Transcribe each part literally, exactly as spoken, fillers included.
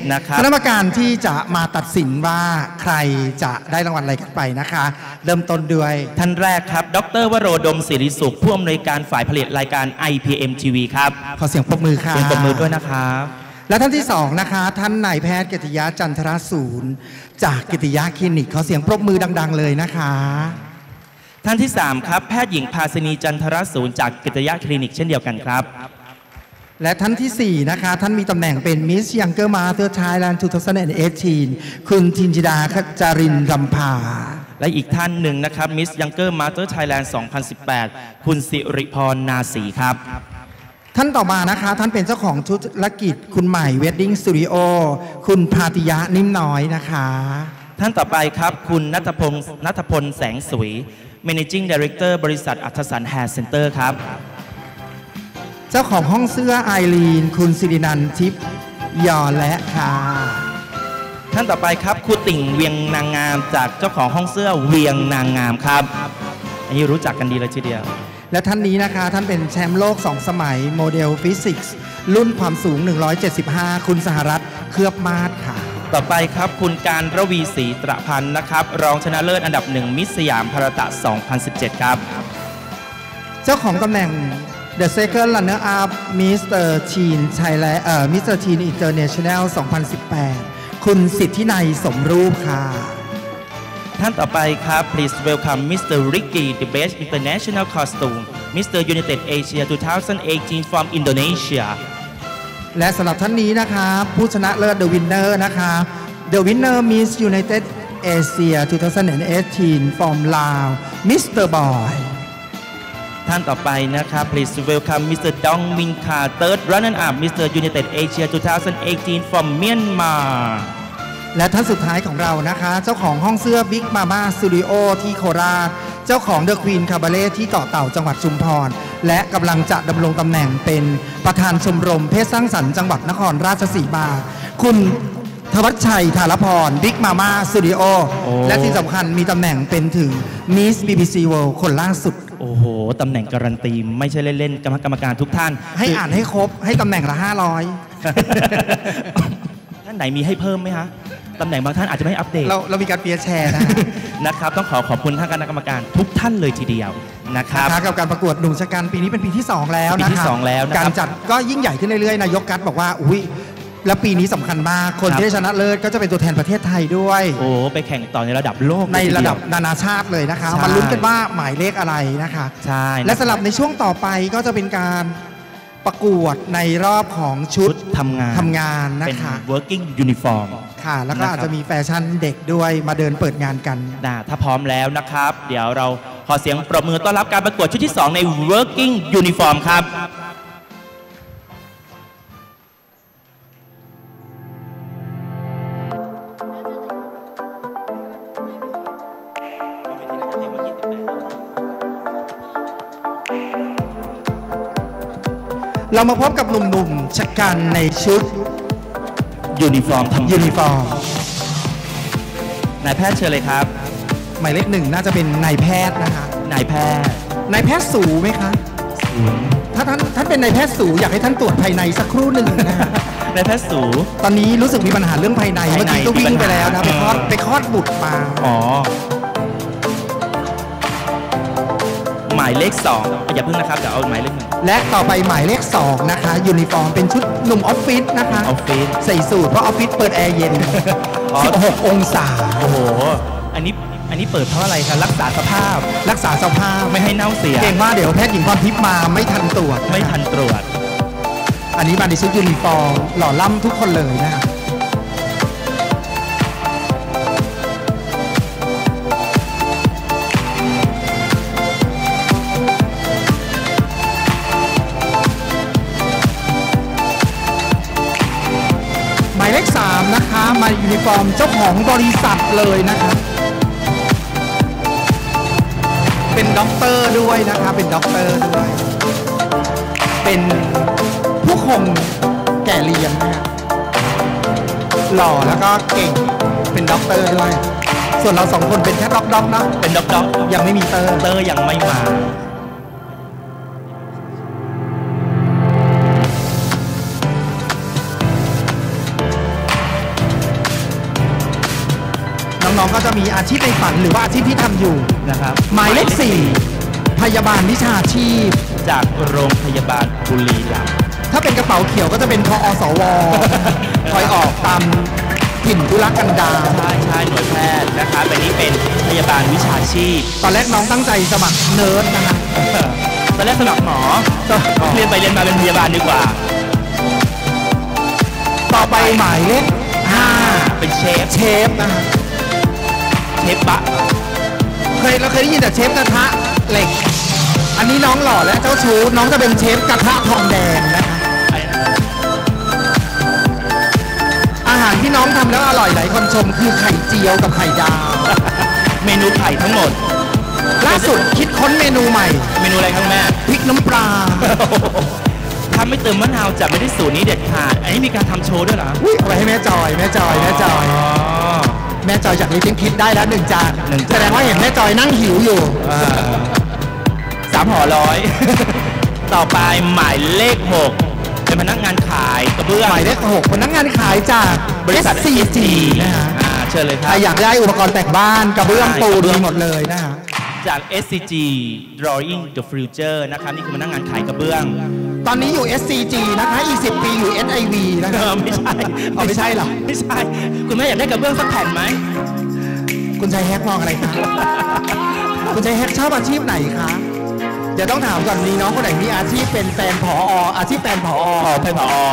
นะครับคณะกรรมการที่จะมาตัดสินว่าใครจะได้รางวัลอะไรกันไปนะคะเริ่มต้นด้วยท่านแรกครับดร.วโรดมศิริสุขผู้อำนวยการฝ่ายผลิตรายการ ไอ พี เอ็ม ที วี ครับขอเสียงปรบมือค่ะเสียงปรบมือด้วยนะครับและท่านที่สองนะคะท่านนายแพทย์กิติยะจันทรศูนย์จากกิติยะคลินิกขอเสียงปรบมือดังๆเลยนะคะท่านที่สามครับแพทย์หญิงภาสินีจันทรศูนย์จากกิติยะคลินิกเช่นเดียวกันครับและท่านที่สี่นะคะท่านมีตำแหน่งเป็น Miss Younger Mother Thailand สองพันสิบแปด คุณทินจิดาขจารินรำพาและอีกท่านหนึ่งนะครับ Miss Younger Mother Thailand สองพันสิบแปด คุณสิริพรนาศรีครับท่านต่อมานะคะท่านเป็นเจ้าของธุรกิจคุณใหม่ Wedding Studio คุณภาติยะนิ่มน้อยนะคะท่านต่อไปครับคุณณัฐพงศ์ณัฐพลแสงสวย Managing Director บริษัทอัธสัน Hair Center ครับเจ้าของห้องเสื้อไอรีนคุณสิรินันท์ทิพย์ยอและค่ะท่านต่อไปครับครูติ่งเวียงนางงามจากเจ้าของห้องเสื้อเวียงนางงามครับอันนี้รู้จักกันดีเลยทีเดียวและท่านนี้นะคะท่านเป็นแชมป์โลกสองสมัยโมเดลฟิสิกส์รุ่นความสูงหนึ่งร้อยเจ็ดสิบห้าคุณสหรัฐเคลือบมาศค่ะต่อไปครับคุณการระวีศรีตระพันธ์นะครับรองชนะเลิศอันดับหนึ่งมิสสยามภารตะสองพันสิบเจ็ดครับเจ้าของตำแหน่ง The Second Runner Up มิสเตอร์ Teen Thailand เอ่อ มิสเตอร์ Teen International สองพันสิบแปดคุณสิทธินัยสมรูปค่ะท่านต่อไปครับ Please welcome มิสเตอร์ Ricky the Best International Costume มิสเตอร์ United Asia สองพันสิบแปด from Indonesia และสำหรับท่านนี้นะคะผู้ชนะเลิศ The Winner นะคะ The Winner Miss United Asia สองพันสิบแปด from Laos มิสเตอร์ Boy ท่านต่อไปนะครับ Please welcome มิสเตอร์ Dong Min Ka Third Runner Up มิสเตอร์ United Asia สองพันสิบแปด from Myanmar และท่านสุดท้ายของเรานะคะเจ้าของห้องเสื้อ Big Mama Studio ที่โคราชเจ้าของ The Queen Cabaret ที่เกาะเต่าจังหวัดชุมพรและกำลังจะดำรงตำแหน่งเป็นประธานชมรมเพศสร้างสรรค์จังหวัดนครราชสีมาคุณทวัชชัยธารพร Big Mama Studio และที่สำคัญมีตำแหน่งเป็นถึง Miss บี บี ซี World คนล่าสุดโอ้โหตำแหน่งการันตีไม่ใช่เล่นๆกรรมการทุกท่านให้อ่านให้ครบให้ตำแหน่งละห้าร้อยท่านไหนมีให้เพิ่มไหมคะตำแหน่งบางท่านอาจจะไม่อัปเดตเราเรามีการเปียร์แชร์นะนะครับต้องขอขอบคุณท่านคณะกรรมการทุกท่านเลยทีเดียวนะครับกับการประกวดหนุ่มชะกันปีนี้เป็นปีที่สองแล้วนะปีที่สองแล้วการจัดก็ยิ่งใหญ่ขึ้นเรื่อยๆนายกกัดบอกว่าอุ้ยและปีนี้สำคัญมากคนที่ชนะเลิศก็จะเป็นตัวแทนประเทศไทยด้วยโอ้ไปแข่งต่อในระดับโลกในระดับนานาชาติเลยนะคะมาลุ้นกันว่าหมายเลขอะไรนะคะใช่และสำหรับในช่วงต่อไปก็จะเป็นการประกวดในรอบของชุดทำงานทำงานนะคะเป็น working uniform ค่ะแล้วก็อาจจะมีแฟชั่นเด็กด้วยมาเดินเปิดงานกันนะถ้าพร้อมแล้วนะครับเดี๋ยวเราขอเสียงปรบมือต้อนรับการประกวดชุดที่สองใน working uniform ครับเรามาพบกับหนุ่มๆชะกันในชุดยูนิฟอร์มทำยูนิฟอร์มนายแพทย์เชิญเลยครับหมายเลขหนึ่งน่าจะเป็นนายแพทย์นะคะนายแพทย์นายแพทย์สูไหมคะสูถ้าท่านท่านเป็นนายแพทย์สูอยากให้ท่านตรวจภายในสักครู่หนึ่งนะฮะนายแพทย์สูตอนนี้รู้สึกมีปัญหาเรื่องภายในเมื่อกี้ก็วิ่งไปแล้วนะไปคลอดไปคลอดบุตรมาอ๋อหมายเลขสองอย่าเพิ่งนะครับเดี๋ยวเอาหมายเลขหนึ่งและต่อไปหมายเลขสองนะคะยูนิฟอร์มเป็นชุดหนุ่มออฟฟิศนะคะออฟฟิศใส่สูทเพราะออฟฟิศเปิดแอร์เย็นสิบหกองศาโอ้โหอันนี้อันนี้เปิดเพราะอะไรครับรักษาสภาพรักษาสภาพไม่ให้เน่าเสียเก่งมากเดี๋ยวแพทย์หญิงพรทิพย์มาไม่ทันตรวจไม่ทันตรวจอันนี้มาในชุดยูนิฟอร์มหล่อล่ำทุกคนเลยนะคะหมายเลขสามนะคะมายูนิฟอร์มเจ้าของบริษัทเลยนะคะเป็นด็อกเตอร์ด้วยนะคะเป็นด็อกเตอร์ด้วยเป็นผู้คงแก่เรียนนะคะหล่อแล้วก็เก่งเป็นด็อกเตอร์ด้วยส่วนเราสองคนเป็นแค่ด็อกด็อกนะเป็นด็อกด็อกยังไม่มีเตอร์เตอร์ยังไม่มาน้องๆก็จะมีอาชีพในฝันหรือว่าอาชีพที่ทำอยู่นะครับหมายเลขสี่พยาบาลวิชาชีพจากโรงพยาบาลบุรีรัมย์ถ้าเป็นกระเป๋าเขียวก็จะเป็นพอสว คอยออกตามถิ่นธุรกันดารใช่ใช่หน่วยแพทย์นะครับอันนี้เป็นพยาบาลวิชาชีพตอนแรกน้องตั้งใจสมัครเนิร์ดนะคะตอนแรกสมัครหมอเรียนไปเรียนมาเป็นพยาบาลดีกว่าต่อไปหมายเลขห้าเป็นเชฟเชฟนะคะเชฟบะเคยเราเคยได้ยินแต่เชฟกระทะเหล็ก อันนี้น้องหล่อและเจ้าชู้น้องจะเป็นเชฟกระทะทองแดงนะคะอาหารที่น้องทำแล้วอร่อยหลายคนชมคือไข่เจียวกับไข่ดาวเมนูไข่ทั้งหมดล่าสุดคิดค้นเมนูใหม่เมนูอะไรครับแม่พริกน้ำปลาถ้าไม่เติมมะนาวจะไม่ได้สูตรนี้เด็ดขาดอันนี้มีการทำโชว์ด้วยเหรออุ้ยเอาไปให้แม่จอยแม่จอยแม่จอยอ๋อแม่จอยจากลิฟติ้งคิดได้แล้วหนึ่งจานหนึ่งจานแสดงว่าเห็นแม่จอยนั่งหิวอยู่อ่าสามห่อร้อย ต่อไปหมายเลขหกเป็นพนักงานขายกระเบื้องหมายเลขหกพนักงานขายจากบริษัทเอส ซี จี นะฮะอ่าเชิญเลยคใครัรบอยากได้อุปกรณ์แต่งบ้านกระเบื้องปูดีหมดเลยนะฮะจาก เอส ซี จี Drawing the Future นะครับนี่คือพนักงานขายกระเบื้องตอนนี้อยู่ เอส ซี จี นะคะอีกสิบปีอยู่ เอส ไอ วี นะเอคะอไม่ใช่เอาไม่ใช่เหรอไม่ใช่ คุณแม่อยากได้กระเบื้องสักแผ่นไหมคุณชายแฮกมองอะไรคะ คุณชายแฮกชอบอาชีพไหนคะ เดี๋ยวต้องถามก่อนมีน้องคนไหนมีอาชีพเป็นแฟนผออาชีพแฟนผออ๋อเป็นผอ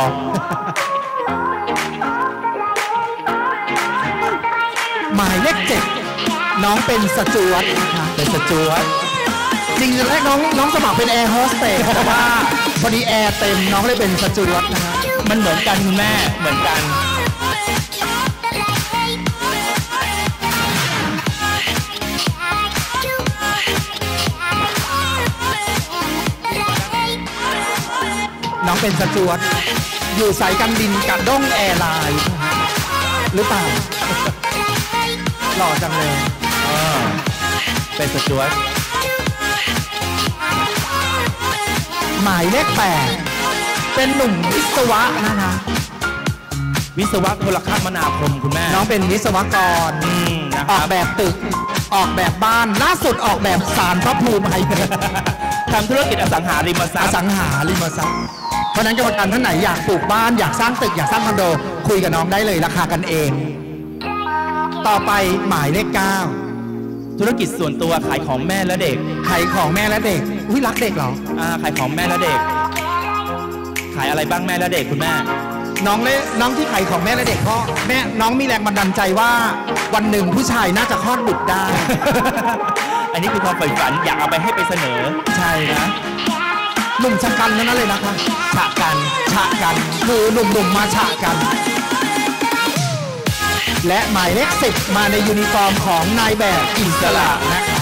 หมายเลขเจ็ดน้องเป็นสจวตนะคะเป็นสจวตจริงๆแรกน้องน้องสมัครเป็นแอร์โฮสเตสแต่ว่าพอดีแอร์เต็มน้องเลยเป็นสจวตนะฮะมันเหมือนกันคุณแม่เหมือนกันน้องเป็นสจวตอยู่สายการบินกระด้งแอร์ไลน์หรือเปล่า หล่อจังเลยอ่าเป็นสจวตหมายเลขแปดเป็นหนุ่มวิศวะนะคะวิศวะโทรคมนาคมคุณแม่น้องเป็นวิศวกรอืมนะคอรัอกแบบตึกออกแบบบ้านล่าสุดออกแบบศาลพระภูมิไทยทำธุรกิจอสังหาริมทรัอพย์สังหาริมทรัพย์เพราะฉะนั้นกรรมการท่านไหนอยากปลูกบ้านอยากสร้างตึกอยากสร้างคอนโดคุยกับน้องได้เลยราคากันเอง ต่อไปหมายเลขเก้าธุรกิจส่วนตัวขายของแม่และเด็กขายของแม่และเด็กอุ้ยรักเด็กเหรออ่าขายของแม่และเด็ก ขายอะไรบ้างแม่และเด็กคุณแม่น้องเล่น้องที่ขายของแม่และเด็กเพราะแม่น้องมีแรงบันดาลใจว่าวันหนึ่งผู้ชายน่าจะคลอดบุตรได้อันนี้คือความใฝ่ฝันอยากเอาไปให้ไปเสนอใช่นะหนุ่มชะกันนั่นเลยนะคะฉะกันฉะกันคือหนุ่มๆมาฉะกัน และหมายเลขสิบมาในยูนิฟอร์มของนายแบบอิสระนะคะ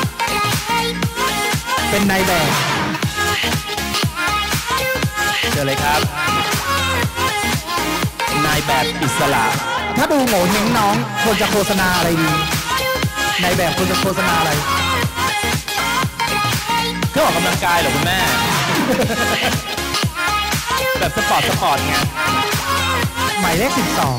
เป็นนายแบบเชิญเลยครับ นายแบบอิสระถ้าดูโง่เฮงน้องควรจะโฆษณาอะไรดีนายแบบควรจะโฆษณาอะไรเครื่องออกกำลังกายเหรอคุณแม่ แบบสปอร์ตสปอร์ตไงหมายเลขสิบสอง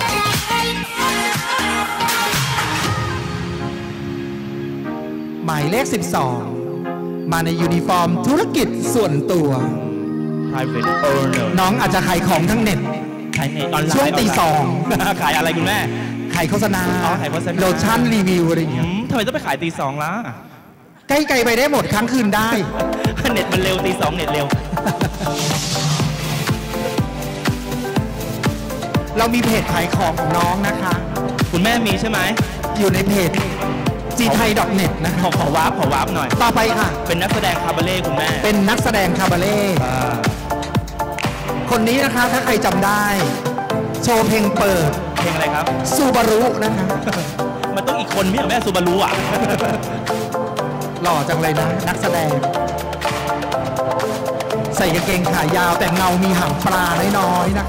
หมายเลขสิบสองมาในยูนิฟอร์มธุรกิจส่วนตัว private owner น้องอาจจะขายของทั้งเน็ตขายในออนไลน์ช่วงตีสองขายอะไรคุณแม่ขายโฆษณาอ๋อขายโฆษณาโลชั่นรีวิวอะไรอย่างอืเงี้ยมทำไมต้องไปขายตีสองล่ะใกล้ๆไปได้หมดครั้งคืนได้เน็ตมันเร็วตีสองเน็ตเร็วเรามีเพจขายของของน้องนะคะคุณแม่มีใช่ไหมอยู่ในเพจ จี ไทย ดอท เน็ต นะขคะอขอวาร์ปขอวาร์ปหน่อยต่อไปค่ะเป็นนักแสดงคาบาเล่คุณแม่เป็นนักแสดงคาบาเล่อ่าคนนี้นะคะถ้าใครจำได้ โชว์เพลงเปิดเพลงอะไรครับซูบารุนะคะมันต้องอีกคนไม่ใช่แม่ซูบารุอ่ะหล่อจังเลยนะ นักแสดง ใส่กางเกงขายาวแต่เงามีหางปลาน้อยๆนะคะ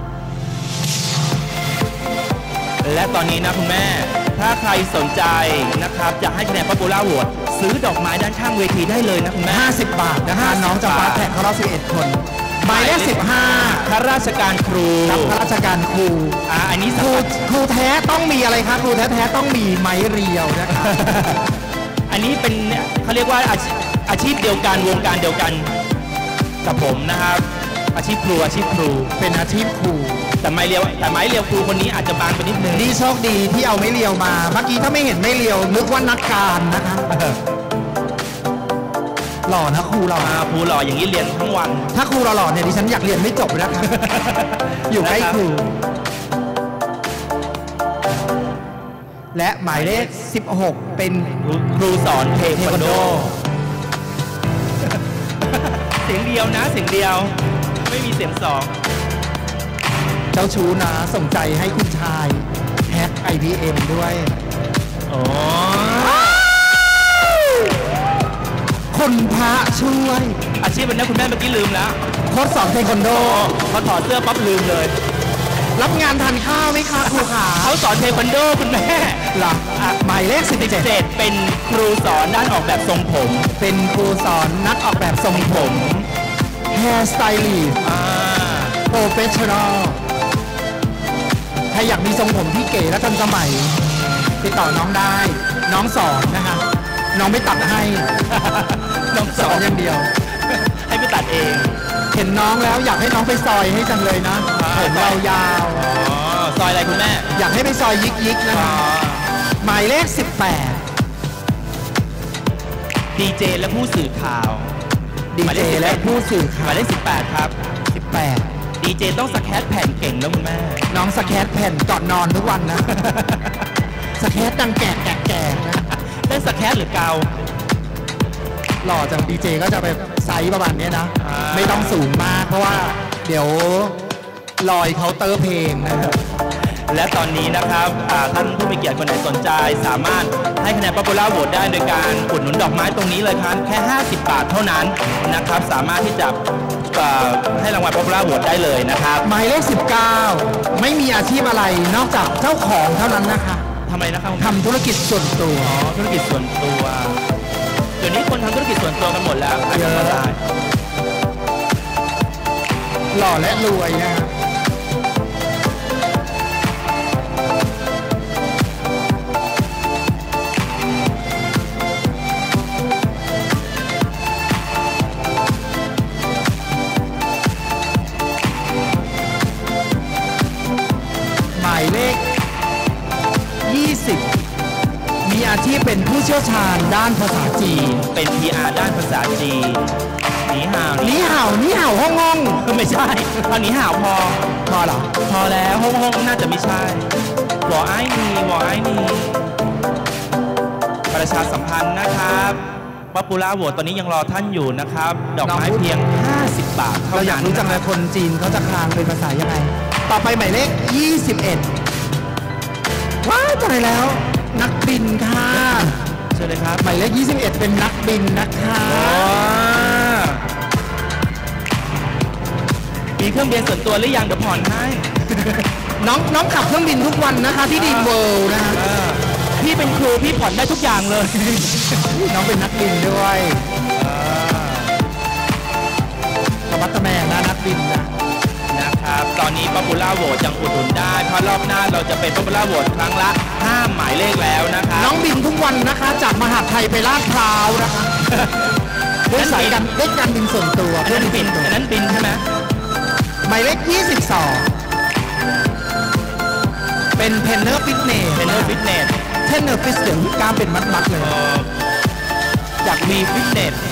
และตอนนี้นะคุณแม่ ถ้าใครสนใจนะครับจะให้คะแนน Popular Vote ซื้อดอกไม้ด้านข้างเวทีได้เลยนะคุณแม่ห้าสิบบาทนะคะ น้องจะฟ้าแท็กเขาเราสิบเอ็ดคนหมายเลขสิบห้าข้าราชการครูกับข้าราชการครูอ่าอันนี้ครูครูแท้ต้องมีอะไรครับครูแท้ๆต้องมีไม้เรียวนะครับอันนี้เป็นเขาเรียกว่าอาชีพอาชีพเดียวกันวงการเดียวกันกับผมนะครับอาชีพครูอาชีพครูเป็นอาชีพครูแต่ไม้เรียวแต่ไม้เรียวครูคนนี้อาจจะบางไปนิดนึงนี่โชคดีที่เอาไม้เรียวมาเมื่อกี้ถ้าไม่เห็นไม้เรียวนึกว่านักการนะคะหล่อนะครูหล่อครูหล่ออย่างนี้เรียนทั้งวันถ้าครูหล่อเนี่ยดิฉันอยากเรียนไม่จบนะคะอยู่ใกล้ครูและหมายเลขสิบหกเป็นครูสอนเทควันโดเสียงเดียวนะเสียงเดียวไม่มีเสียงสองเจ้าชู้นะส่งใจให้คุณชายแฮก ไอ บี เอ็ม ด้วยอ๋อคนพระช่วยอาชีพเป็นนักคุณแม่เมื่อกี้ลืมแล้วโค้ชสอนเทควันโดพอถอดเสื้อปั๊บลืมเลยรับงานทานข้าวไหมคะครูขาเขาสอนเทควันโดคุณแม่หรอหมายเลขสิบเจ็ดเป็นครูสอนด้านออกแบบทรงผมเป็นครูสอนนักออกแบบทรงผมแฮร์สไตลิสต์โปรเฟชชั่นอลใครอยากมีทรงผมที่เก๋และทันสมัยติดต่อน้องได้น้องสอนนะคะน้องไม่ตัดให้น้องสอนอย่างเดียวให้ไปตัดเองเห็นน้องแล้วอยากให้น้องไปซอยให้จังเลยนะผมเรายาวซอยอะไรคุณแม่อยากให้ไปซอยยิกยิกนะหมายเลขสิบแปดดีเจและผู้สื่อข่าวดีเจและผู้สื่อข่าวหมายเลขสิบแปดครับสิบแปดดีเจต้องสแครปแผ่นเก่งนะคุณแม่น้องสแครปแผ่นก่อนนอนทุกวันนะสแครปดังแก่แก่แก่นะเล่นสแครปหรือเกาหล่อจังดีเจก็จะไปไซส์ประมาณนี้นะไม่ต้องสูงมากเพราะว่าเดี๋ยวลอยเคาน์เตอร์เพลงนะครับและตอนนี้นะครับท่านผู้มีเกียรติคนไหนสนใจสามารถให้คะแนน Popular Vote ได้โดยการอุดหนุนดอกไม้ตรงนี้เลยครับแค่ห้าสิบบาทเท่านั้นนะครับสามารถที่จะให้รางวัล Popular Vote ได้เลยนะครับหมายเลขสิบเก้าไม่มีอาชีพอะไรนอกจากเจ้าของเท่านั้นนะคะทำไมนะครับทำธุรกิจส่วนตัวอ๋อธุรกิจส่วนตัวเดี๋ยวนี้คนทำธุรกิจส่วนตัวกันหมดแล้วเยอะได้หล่อและรวยนะหมายเลขยี่สิบมีอาชีพเป็นผู้เชี่ยวชาญด้านภาษาจีนเป็น พี อาร์ ด้านภาษาจีนหนีห่าวหนีห่าวหนีห่าวห้องห้องไม่ใช่ตอนหนีห่าวพอพอเหรอพอแล้วห้องห้องน่าจะไม่ใช่หวอไอ้นีหวอไอ้นีประชาสัมพันธ์นะครับPopular Voteตอนนี้ยังรอท่านอยู่นะครับดอกไม้เพียงห้าสิบบาทเราอยากรู้จังเลยคนจีนเขาจะคลางเป็นภาษายังไงต่อไปหมายเลขยี่สิบเอ็ดว้าวตายแล้วนักบินค่ะเชิญเลยครับหมายเลขยี่สิบเอ็ดเป็นนักบินนะคะมีเครื่องบินส่วนตัวหรือยังเดี๋ยวผ่อนให้น้องน้องขับเครื่องบินทุกวันนะคะที่ดีเวิลด์นะพี่เป็นครูพี่ผ่อนได้ทุกอย่างเลยน้องเป็นนักบินด้วยสมัตแมนนะนักบินนะนะครับตอนนี้ Popular Vote ยังอุดหนุนได้เพราะรอบหน้าเราจะเป็น Popular Vote ครั้งละห้าหมายเลขแล้วนะคะน้องบินทุกวันนะคะจากมหาไทยไปลาดพร้าวนะคะด้วยสายการด้วยการบินส่วนตัวอันนั้นบินอันนั้นบินใช่ไหมหมายเลขยี่สิบสองเป็นเทรนเนอร์ฟิตเนสเทรนเนอร์ฟิตเนสเทรนเนอร์ฟิตเนสกล้ามเป็นมัดๆเลยอยากมีฟิตเนส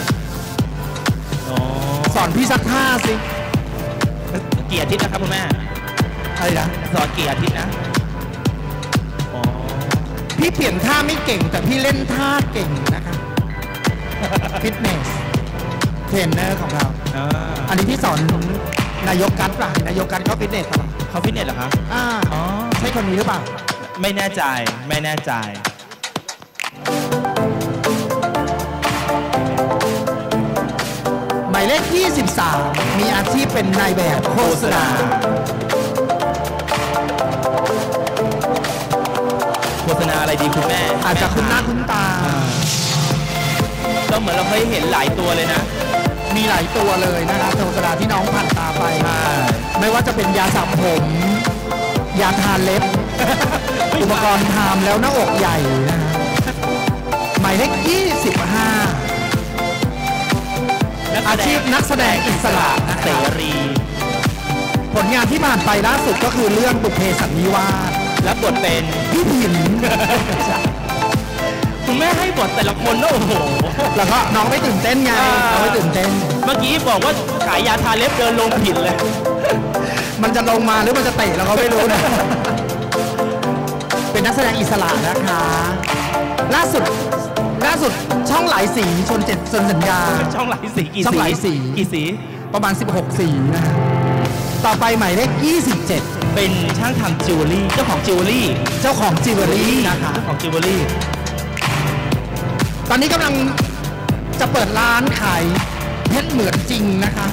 สอนพี่สักท่าสิกี่อาทิตย์นะครับคุณแม่อะไรนะสอนกี่อาทิตย์นะพี่เปลี่ยนท่าไม่เก่งแต่พี่เล่นท่าเก่งนะคะฟิตเนสเทรนเนอร์ของเราอันนี้พี่สอนนายกกันป่ะนายกกันเขาฟิตเนสป่ะเขาฟิตเนสเหรอครับอ่าอ๋อใช่คนนี้หรือเปล่าไม่แน่ใจไม่แน่ใจหมายเลขยี่สิบสามมีอาชีพเป็นนายแบบโฆษณาโฆษณาอะไรดีคุณแม่อาจจะคุ้นหน้าคุ้นตาก็เหมือนเราเคยเห็นหลายตัวเลยนะมีหลายตัวเลยนะคะโฆษณาที่น้องผ่านตาไปไม่ว่าจะเป็นยาสระผมยาทาเล็บ อุปกรณ์ทำแล้วหน้าอกใหญ่นะฮะหมายเลขยี่สิบห้าอาชีพนักแสดงอิสระเสรีผลงานที่ผ่านไปล่าสุดก็คือเรื่องบุพเพสันนิวาสและบทเป็นพี่ผินคุณแม่ให้บทแต่ละคนโอ้โหแล้วก็น้องไม่ตื่นเต้นไงน้องไม่ตื่นเต้นเมื่อกี้บอกว่าขายยาทาเล็บเดินลงผิดเลยมันจะลงมาหรือมันจะเตะเราก็ไม่รู้นะเป็นนักแสดงอิสระนะคะล่าสุดล่าสุดช่องหลายสีชนเจ็ดชนสัญญาช่องหลายสีกี่สีช่องหลายสีกี่สีประมาณสิบหกสีนะต่อไปหมายเลขยี่สิบเจ็ดเป็นช่างทำจิวเวลรี่เจ้าของจิวเวลรี่เจ้าของจิวเวลรี่นะคะเจ้าของจิวเวลรี่ตอนนี้กำลังจะเปิดร้านขายเพชรเหมือนจริงนะคะ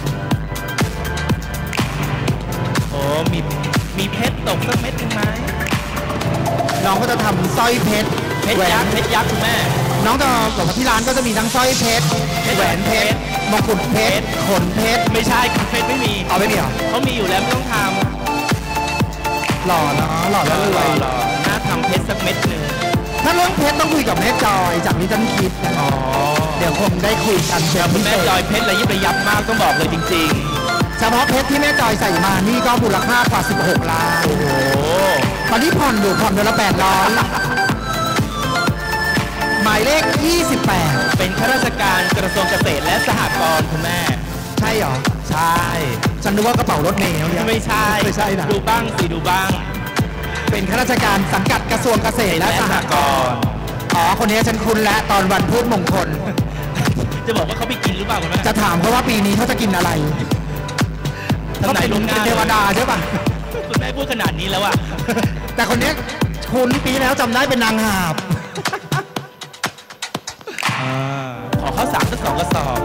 โอ้มีมีเพชรตกสักเม็ดหนึ่งไหมน้องก็จะทำสร้อยเพชรเพชรยักษ์เพชรยักษ์คุณแม่น้องจะบอกว่าที่ร้านก็จะมีทั้งสร้อยเพชรแหวนเพชรมงกุฎเพชรขนเพชรไม่ใช่ขนเพชรไม่มีเอาไม่มีเหรอเขามีอยู่แล้วไม่ต้องทำหล่อเนาะหล่อแล้วรวยหล่อน่าทำเพชรสักเม็ดหนึ่งถ้าเรื่องเพชรต้องคุยกับแม่จอยจากนิจันคิดอ๋อเดี๋ยวคงได้คุยกันเดี๋ยวคุณแม่จอยเพชรระยิบระยับมากต้องบอกเลยจริงๆเฉพาะเพชรที่แม่จอยใส่มานี่ก็มูลค่ากว่าสิบหกล้านโอ้โหตอนนี้ผ่อนอยู่ผ่อนเดือนละแปดร้อยหมายเลขยี่สิบแปดเป็นข้าราชการกระทรวงเกษตรและสหกรณ์คุณแม่ใช่เหรอใช่ฉันนึกว่ากระเป๋ารถเมล์ไม่ใช่ไม่ใช่นะดูบ้างสิดูบ้างเป็นข้าราชการสังกัดกระทรวงเกษตรและสหกรณ์อ๋อคนนี้ฉันคุ้นและตอนวันพูดมงคลจะบอกว่าเขาไปกินหรือเปล่าคุณแม่จะถามเขาว่าปีนี้เขาจะกินอะไรเขาเป็นเทวดาใช่ป่ะคุณแม่พูดขนาดนี้แล้วอะแต่คนนี้คุ้นปีแล้วจำได้เป็นนางหาบขอข้าวสารสักสองกระสอบ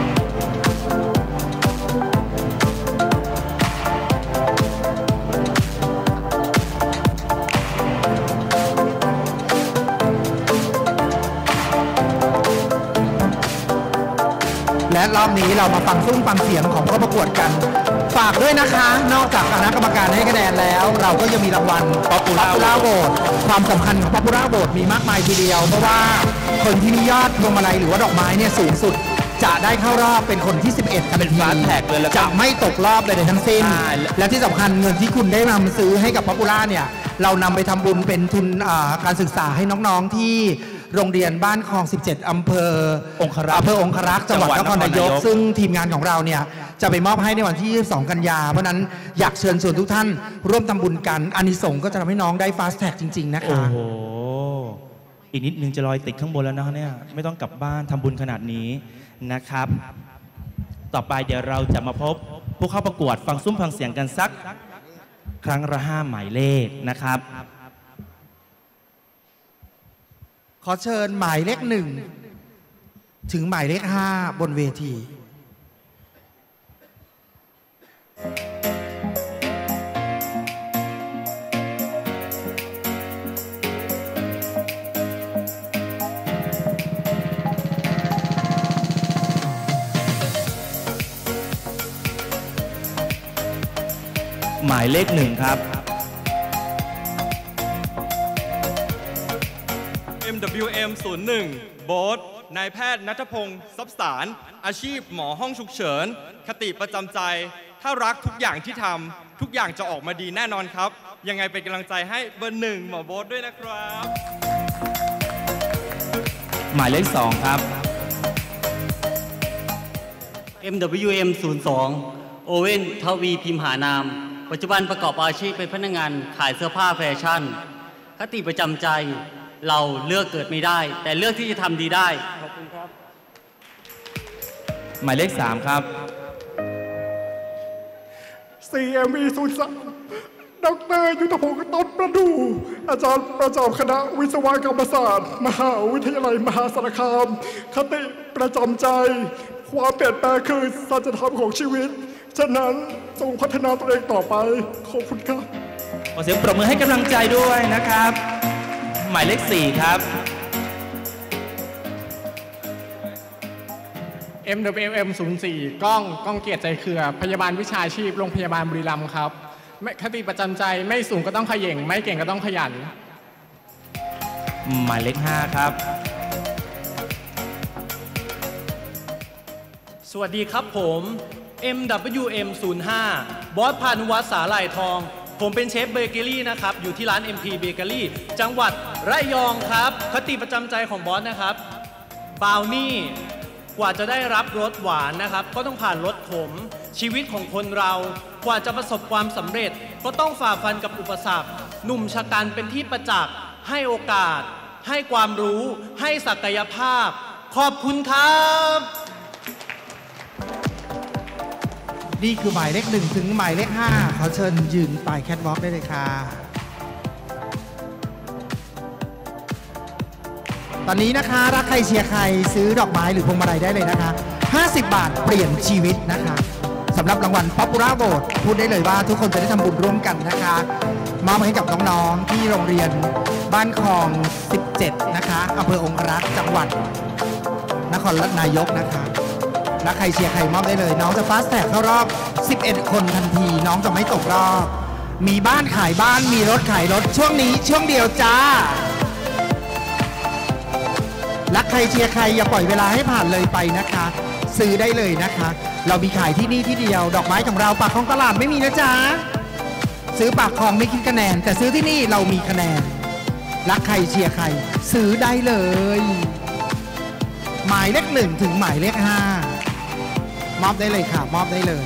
และรอบนี้เรามาฟังซุ้มฟังเสียงของผู้ประกวดกันฝากด้วยนะคะนอกจากคณะกรรมการให้คะแนนแล้วเราก็ยังมีรางวัล Popular Vote ความสำคัญของ Popular Vote มีมากมายทีเดียวเพราะว่าคนที่มียอดพวงมาลัยหรือว่าดอกไม้เนี่ยสูงสุดจะได้เข้ารอบเป็นคนที่สิบเอ็ดเป็นฟาสต์แท็กเลยจะไม่ตกรอบเลยทั้งสิ้นและที่สำคัญเงินที่คุณได้นำซื้อให้กับ Popular เนี่ยเรานำไปทำบุญเป็นทุนการศึกษาให้น้องๆที่โรงเรียนบ้านคลองสิบเจ็ดอำเภอองครักษ์อำเภอองครักษ์จังหวัดนครนายกซึ่งทีมงานของเราเนี่ยจะไปมอบให้ในวันที่สองกันยาเพราะนั้นอยากเชิญชวนทุกท่านร่วมทำบุญกันอานิสงส์ก็จะทำให้น้องได้ฟาสต์แท็กจริงๆนะคะโอ้โหอีกนิดนึงจะลอยติดข้างบนแล้วนะเนี่ยไม่ต้องกลับบ้านทำบุญขนาดนี้นะครับต่อไปเดี๋ยวเราจะมาพบผู้เข้าประกวดฟังซุ้มฟังเสียงกันสักครั้งละห้าหมายเลขนะครับขอเชิญหมายเลขหนึ่งถึงหมายเลขห้าบนเวทีหมายเลขหนึ่งครับเอ็ม ดับเบิลยู เอ็ม ศูนย์หนึ่ง โบ๊ทนายแพทย์ณัฐพงศ์ทรัพย์สารอาชีพหมอห้องฉุกเฉินคติประจำใจถ้ารักทุกอย่างที่ทำทุกอย่างจะออกมาดีแน่นอนครับยังไงเป็นกำลังใจให้เบอร์หนึ่งหมอโบ๊ทด้วยนะครับหมายเลขสองครับเอ็ม ดับเบิลยู เอ็ม ศูนย์สอง โอเว่นทวีพิมหานามปัจจุบันประกอบอาชีพเป็นพนักงานขายเสื้อผ้าแฟชั่นคติประจำใจเราเลือกเกิดไม่ได้แต่เลือกที่จะทำดีได้ขอบคุณครับหมายเลขสามครับซี เอ็ม อี ศูนย์สาม ดร.ยุทธพงศ์ต้นประดูอาจารย์ประจำคณะวิศวกรรมศาสตร์มหาวิทยาลัยมหาสารคามคติประจำใจความเปลี่ยนแปลงคือสัจธรรมของชีวิตฉะนั้นจงพัฒนาตัวเองต่อไปขอบคุณครับขอเสียงปรบมือให้กำลังใจด้วยนะครับหมายเลขสี่ครับเอ็ม ดับเบิลยู เอ็ม ศูนย์ สี่ ก้องก้องเกียรติใจเครือพยาบาลวิชาชีพโรงพยาบาลบุรีรัมย์ครับคติประจำใจไม่สูงก็ต้องเขย่งไม่เก่งก็ต้องขยันหมายเลขห้าครับสวัสดีครับผม เอ็ม ดับเบิลยู เอ็ม ศูนย์ ห้า บอสพานุวัฒน์สาหร่ายทองผมเป็นเชฟเบเกอรี่นะครับอยู่ที่ร้าน เอ็ม พี เบเกอรี่จังหวัดระยองครับคติประจำใจของบอสนะครับบราวนี่กว่าจะได้รับรสหวานนะครับก็ต้องผ่านรสขมชีวิตของคนเรากว่าจะประสบความสำเร็จก็ต้องฝ่าฟันกับอุปสรรคหนุ่มชะกันเป็นที่ประจักษ์ให้โอกาสให้ความรู้ให้ศักยภาพขอบคุณครับนี่คือหมายเลขหนึ่งถึงหมายเลขห้าขอเชิญยืนปลายแคทวอล์กได้เลยค่ะตอนนี้นะคะรักใครเชียร์ใครซื้อดอกไม้หรือพวงมาลัยได้เลยนะคะห้าสิบบาทเปลี่ยนชีวิตนะคะสำหรับรางวัล Popular Vote พูดได้เลยว่าทุกคนจะได้ทำบุญร่วมกันนะคะมอบให้กับน้องๆที่โรงเรียนบ้านคลองสิบเจ็ดนะคะอำเภอองครักษ์จังหวัดนครนายกนะคะรักใครเชียร์ใครมอบได้เลยน้องจะฟาสต์แท็กเข้ารอบสิบเอ็ดคนทันทีน้องจะไม่ตกรอบมีบ้านขายบ้านมีรถขายรถช่วงนี้ช่วงเดียวจ้ารักใครเชียร์ใครอย่าปล่อยเวลาให้ผ่านเลยไปนะคะซื้อได้เลยนะคะเรามีขายที่นี่ที่เดียวดอกไม้ของเราปากของตลาดไม่มีนะจ๊ะซื้อปากของไม่คิดคะแนนแต่ซื้อที่นี่เรามีคะแนนรักใครเชียร์ใครซื้อได้เลยหมายเลขหนึ่งถึงหมายเลขห้ามอบได้เลยค่ะมอบได้เลย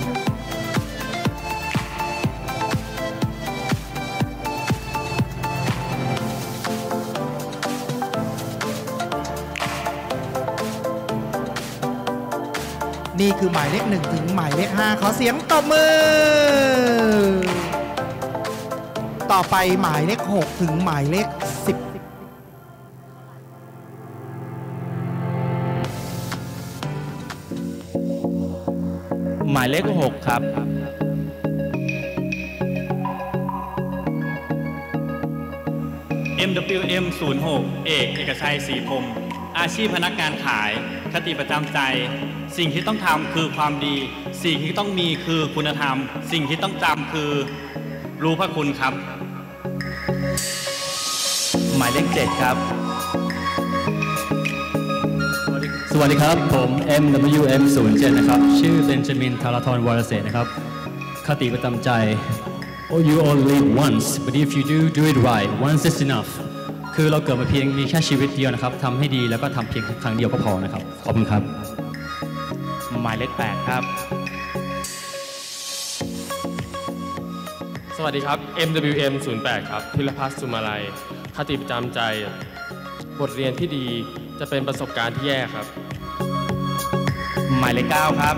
นี่คือหมายเลขหนึ่งถึงหมายเลขห้าขอเสียงตบมือต่อไปหมายเลขหกถึงหมายเลขสิบหมายเลขหกครับเอ็ม ดับเบิลยู เอ็ม ศูนย์ หก เอกเอกชัยศรีพรหมอาชีพพนักงานขายคติประจำใจสิ่งที่ต้องทำคือความดีสิ่งที่ต้องมีคือคุณธรรมสิ่งที่ต้องจำคือรู้พระคุณครับหมายเลขเจ็ดครับสวัสดีครับผม เอ็ม ดับเบิลยู เอ็ม ศูนย์ เจ็ด นะครับชื่อเบนจามินธาราธรวรเศรษฐ์นะครับคติประจำใจ Oh you only live once but if you do do it right once is enough คือเราเกิดมาเพียงมีแค่ชีวิตเดียวนะครับทำให้ดีแล้วก็ทำเพียงครั้งเดียวก็พอนะครับขอบคุณครับหมายเลขแปดครับสวัสดีครับ เอ็ม ดับเบิลยู เอ็ม ศูนย์ แปด ครับพิรพัฒน์สุมาลัยคติประจำใจบทเรียนที่ดีจะเป็นประสบการณ์ที่แย่ครับหมายเลขเก้าครับ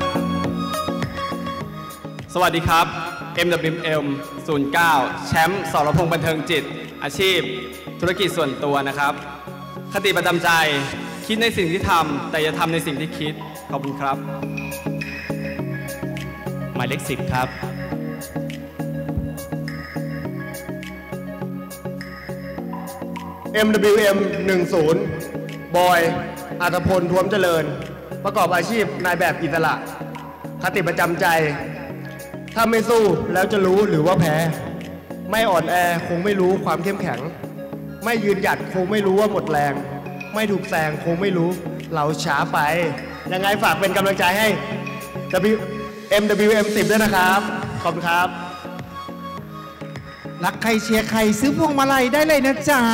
สวัสดีครับ เอ็ม ดับเบิลยู เอ็ม ศูนย์ เก้า แชมป์สรพงษ์บันเทิงจิตอาชีพธุรกิจส่วนตัวนะครับคติประจำใจคิดในสิ่งที่ทำแต่อย่าทำในสิ่งที่คิดขอบคุณครับหมายเลขสิบครับเอ็ม ดับเบิลยู เอ็ม หนึ่ง ศูนย์ บอยอัตพลท้วมเจริญประกอบอาชีพนายแบบอิสระคติประจำใจถ้าไม่สู้แล้วจะรู้หรือว่าแพ้ไม่อ่อนแอคงไม่รู้ความเข้มแข็งไม่ยืนหยัดคงไม่รู้ว่าหมดแรงไม่ถูกแซงคงไม่รู้เราช้าไปยังไงฝากเป็นกำลังใจให้ เอ็ม ดับเบิลยู เอ็ม สิบ ด้วยนะครับขอบคุณครับรักใครเชียร์ใครซื้อพวงมาลัยได้เลยนะจ๊ะ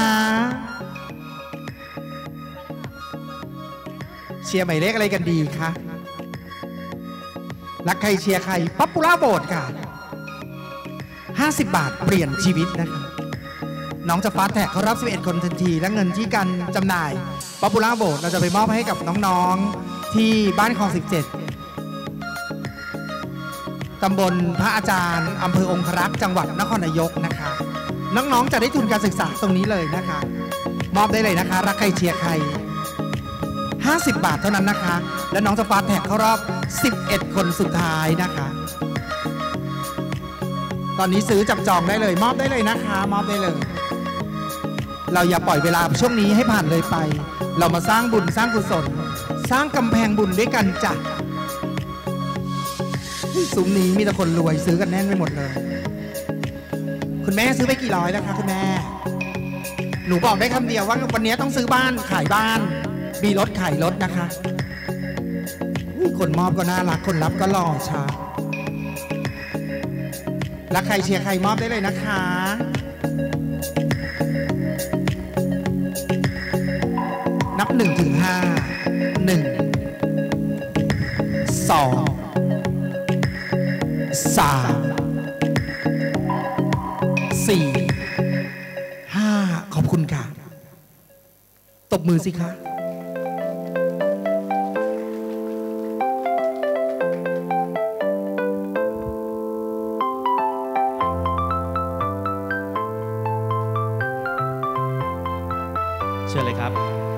เชียร์หมายเลขอะไรกันดีคะรักใครเชียร์ใครป๊อปปูล่าโบสค่ะห้าสิบบาทเปลี่ยนชีวิตนะคะน้องจะฟาสต์แท็กเขารับสิบเอ็ดคนทันทีและเงินที่การจำหน่ายป๊อปปูล่าโบสเราจะไปมอบให้กับน้องๆที่บ้านคลองสิบเจ็ดตำบลพระอาจารย์อำเภอองครักษ์จังหวัดนครนายกนะคะน้องๆจะได้ทุนการศึกษาตรงนี้เลยนะคะมอบได้เลยนะคะรักใครเชียร์ใครห้าสิบบาทเท่านั้นนะคะและน้องจะฟาสต์แท็กเข้ารอบสิบเอ็ดคนสุดท้ายนะคะตอนนี้ซื้อจับจองได้เลยมอบได้เลยนะคะมอบได้เลยเราอย่าปล่อยเวลาช่วงนี้ให้ผ่านเลยไปเรามาสร้างบุญสร้างกุศลสร้างกำแพงบุญด้วยกันจ้ะซุ้มนี้มีแต่คนรวยซื้อกันแน่นไปหมดเลยคุณแม่ซื้อไปกี่ร้อยแล้วคะคุณแม่หนูบอกได้คำเดียวว่าวันนี้ต้องซื้อบ้านขายบ้านมีรถขายรถนะคะคนมอบก็น่ารักคนรับก็หล่อชาแล้วใครเชียร์ใครมอบได้เลยนะคะนับหนึ่งถึงห้าหนึ่งสองสามสี่ห้าขอบคุณค่ะตบมือสิคะเชิญเลยครับ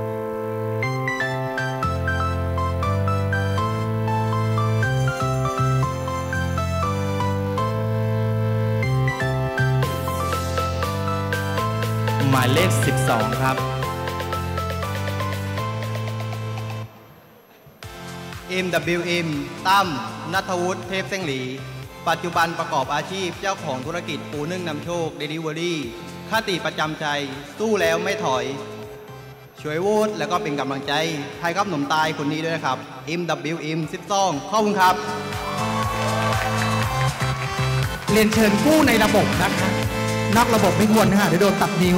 หมายเลขสิบสองครับเอ็ม ดับเบิลยู เอ็ม ตั้มณัฐวุฒิเทพเส้งหลีปัจจุบันประกอบอาชีพเจ้าของธุรกิจปูนึ่งนำโชค Delivery คติประจำใจสู้แล้วไม่ถอยช่วยโหวตแล้วก็เป็นกำลังใจให้กับหนุ่มตายคนนี้ด้วยนะครับ เอ็ม ดับเบิลยู เอ็ม สิบสองขอบคุณครับเรียนเชิญกู้ในระบบนะคะนอกระบบไม่ควรนะคะเดี๋ยวโดนตัดนิ้ว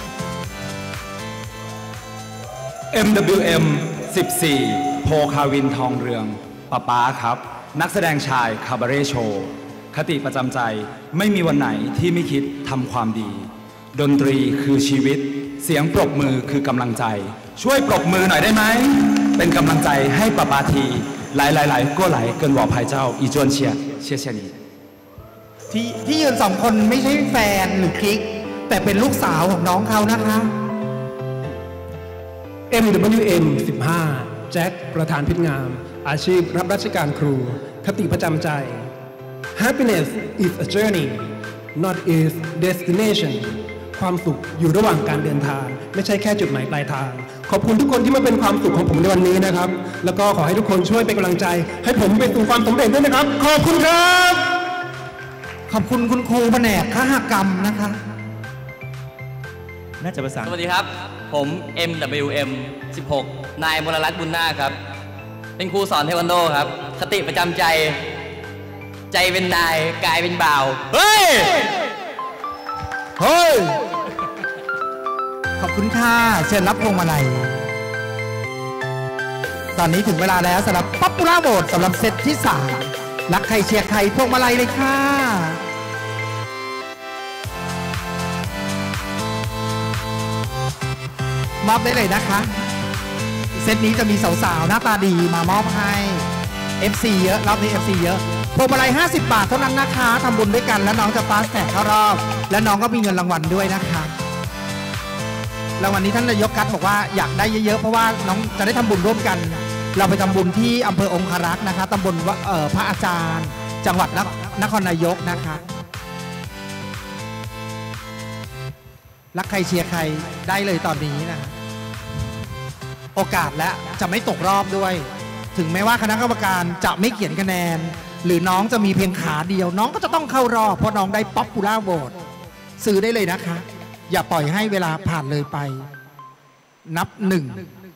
เอ็ม ดับเบิลยู เอ็ม สิบสี่ โพคาวินทองเรืองป๊าป๊าครับนักแสดงชายคาบาเร่โชว์คติประจำใจไม่มีวันไหนที่ไม่คิดทำความดีดนตรีคือชีวิตเสียงปรบมือคือกำลังใจช่วยปรบมือหน่อยได้ไหมเป็นกำลังใจให้ป๊าป๊าทีหลายหลายหลายก็ไหลเกินหว่าภายเจ้าอีจวนเชียเชียเชียนีที่ที่ยืนสองคนไม่ใช่แฟนหรือกิ๊กแต่เป็นลูกสาวของน้องเขานะคะเอ็ม ดับเบิลยู เอ็ม สิบห้า แจ็คประธานพิษงามอาชีพรับราชการครูคติประจำใจ Happiness is a journey not is destination ความสุขอยู่ระหว่างการเดินทางไม่ใช่แค่จุดหมายปลายทางขอบคุณทุกคนที่มาเป็นความสุขของผมในวันนี้นะครับแล้วก็ขอให้ทุกคนช่วยเป็นกำลังใจให้ผมไปสู่ความสำเร็จด้วยนะครับขอบคุณครับขอบคุณคุณครูแผนกคหกรรมนะคะน่าจะประสานสวัสดีครับผม เอ็ม ดับเบิลยู เอ็ม สิบหก นายมรรัตน์บุญนาคครับเป็นครูสอนเทควันโดครับคติประจำใจใจเป็นนายกายเป็นบ่าวเฮ้ยเฮ้ยขอบคุณค่ะเชิญรับพวงมาลัยตอนนี้ถึงเวลาแล้วสำหรับป๊อปปูล่าโหวตสำหรับเซตที่สามรักใครเชียร์ใครพวงมาลัยเลยค่ะมอบได้เลยนะคะเซตนี้จะมีสาวๆหน้าตาดีมามอบให้ เอฟ ซี เยอะรอบนี้ เอฟ ซี เยอะพวงมาลัยห้าสิบบาทเท่านั้นนะคะทำบุญด้วยกันแล้วน้องจะฟาสแท็กเข้ารอบและน้องก็มีเงินรางวัลด้วยนะคะรางวัลนี้ท่านนายกกัตบอกว่าอยากได้เยอะๆเพราะว่าน้องจะได้ทำบุญร่วมกันเราไปทำบุญที่อำเภอองครักษ์นะคะตำบลพระอาจารย์จังหวัดนครนายกนะคะรักใครเชียร์ใครได้เลยตอนนี้นะโอกาสและจะไม่ตกรอบด้วยถึงแม้ว่าคณะกรรมการจะไม่เขียนคะแนนหรือน้องจะมีเพียงขาเดียวน้องก็จะต้องเข้ารอบเพราะน้องได้ป๊อปปูล่าโหวตซื้อได้เลยนะคะอย่าปล่อยให้เวลาผ่านเลยไปนับหนึ่ง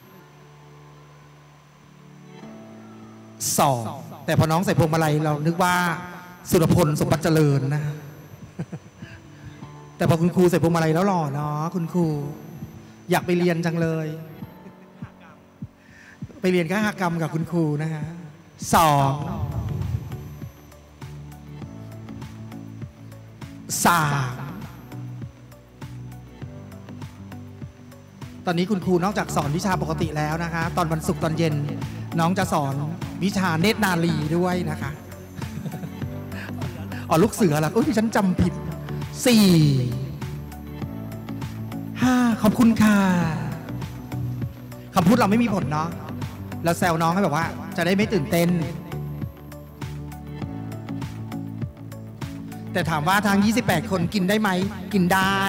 สองแต่พอน้องใส่พวงมาลัยเรานึกว่าสุรพลสมบัติเจริญนะแต่พอคุณครูใส่พวงมาลัยแล้วหล่อเนาะคุณครูอยากไปเรียนจังเลยไปเรียนคหกรรมกับคุณครูนะฮะสองสามตอนนี้คุณครูนอกจากสอนวิชาปกติแล้วนะคะตอนวันศุกร์ตอนเย็นน้องจะสอนวิชาเนตรนารีด้วยนะคะอ๋อลูกเสือเหรออุ้ยฉันจำผิดสี่ห้าขอบคุณค่ะคำพูดเราไม่มีผลเนาะเราแซวน้องให้แบบว่าจะได้ไม่ตื่นเต้นแต่ถามว่าทางยี่สิบแปดคนกินได้ไหมกินได้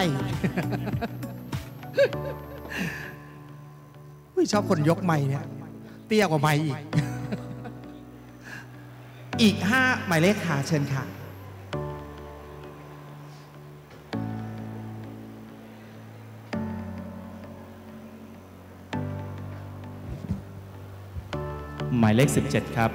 ชอบคนยกไมค์เนี่ยเตี้ยกว่าไมค์อีกอีกห้าหมายเลขค่ะเชิญค่ะหมายเลขสิบเจ็ดครับ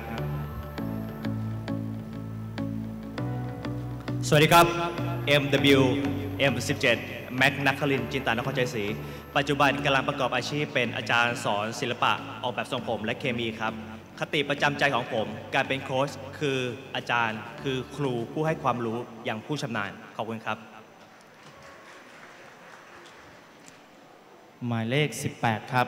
สวัสดีครับ เอ็ม ดับเบิลยู เอ็ม สิบเจ็ด แม็ก นักคลินทร์จินตานครใจศรีปัจจุบันกำลังประกอบอาชีพเป็นอาจารย์สอนศิลปะออกแบบทรงผมและเคมีครับคติประจำใจของผมการเป็นโค้ชคืออาจารย์คือครูผู้ให้ความรู้อย่างผู้ชำนาญขอบคุณครับหมายเลขสิบแปดครับ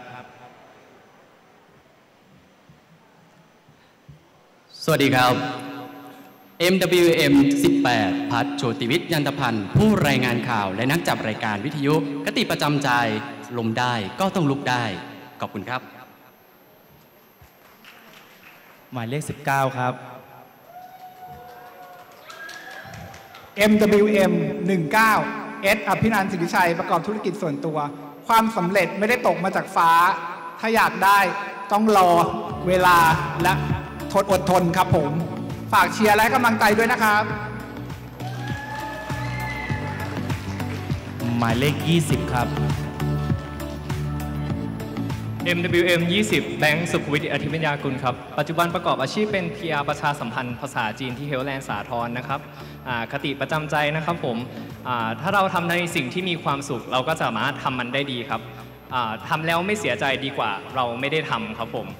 สวัสดีครับ เอ็ม ดับเบิลยู เอ็ม สิบแปด พัฒน์โชติวิทย์ยันตพันธ์ผู้รายงานข่าวและนักจับรายการวิทยุคติประจำใจลมได้ก็ต้องลุกได้ขอบคุณครับหมายเลขสิบเก้าครับเอ็ม ดับเบิลยู เอ็ม หนึ่งเก้า เอส อภินันท์สิริชัยประกอบธุรกิจส่วนตัวความสำเร็จไม่ได้ตกมาจากฟ้าถ้าอยากได้ต้องรอเวลาและทนอดทนครับผมฝากเชียร์และกำลังใจด้วยนะครับหมายเลขยี่สิบครับเอ็ม ดับเบิลยู เอ็ม ยี่สิบ แบงค์สุขวิทย์อธิปัญญากุลครับปัจจุบันประกอบอาชีพเป็น พี อาร์ ประชาสัมพันธ์ภาษาจีนที่เฮลแลนด์สาทรนะครับคติประจำใจนะครับผมถ้าเราทำในสิ่งที่มีความสุขเราก็สามารถทำมันได้ดีครับทำแล้วไม่เสียใจดีกว่าเราไม่ได้ทำครับผม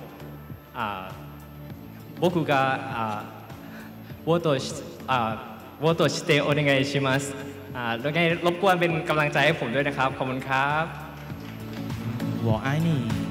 僕がวอโตวอโตชิเตโอเนไงชิมัสแล้วไงรบกวนเป็นกำลังใจให้ผมด้วยนะครับขอบคุณครับ我爱你